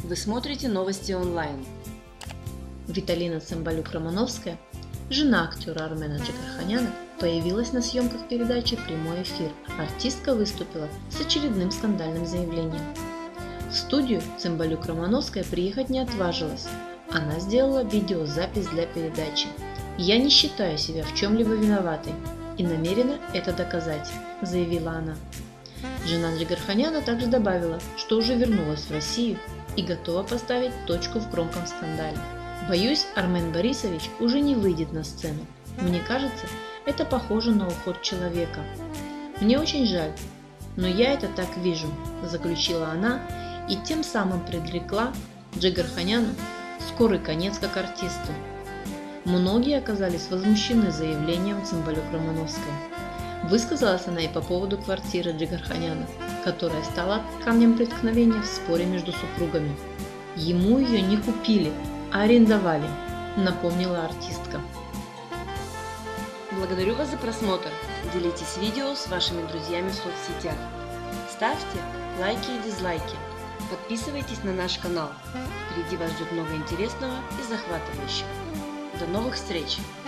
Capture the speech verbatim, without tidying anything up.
Вы смотрите новости онлайн. Виталина Цымбалюк-Романовская, жена актера Армена Джигарханяна, появилась на съемках передачи «Прямой эфир». Артистка выступила с очередным скандальным заявлением. В студию Цымбалюк-Романовская приехать не отважилась. Она сделала видеозапись для передачи. «Я не считаю себя в чем-либо виноватой и намерена это доказать», – заявила она. Жена Джигарханяна также добавила, что уже вернулась в Россию и готова поставить точку в громком скандале. «Боюсь, Армен Борисович уже не выйдет на сцену. Мне кажется, это похоже на уход человека. Мне очень жаль, но я это так вижу», – заключила она и тем самым предрекла Джигарханяну скорый конец как артисту. Многие оказались возмущены заявлением Цымбалюк-Романовской. Высказалась она и по поводу квартиры Джигарханяна, которая стала камнем преткновения в споре между супругами. Ему ее не купили, а арендовали, напомнила артистка. Благодарю вас за просмотр. Делитесь видео с вашими друзьями в соцсетях. Ставьте лайки и дизлайки. Подписывайтесь на наш канал. Впереди вас ждет много интересного и захватывающего. До новых встреч!